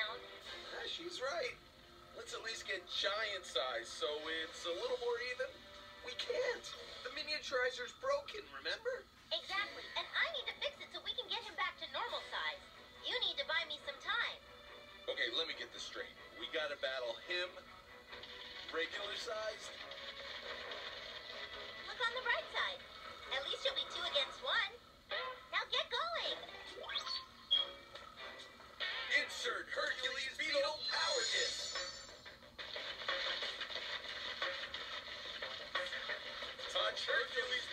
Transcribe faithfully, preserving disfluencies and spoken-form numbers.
down. Ah, she's right. Let's at least get giant size so it's a little more even. We can't. The miniaturizer's broken, remember? Exactly, and I need to fix it so we can get him back to normal size. You need to buy me some time. Okay, let me get this straight. We gotta battle him, regular sized. Look on the bright side. At least you'll be two against one. Now get going. Insert Hercules beetle power disc. Touch Hercules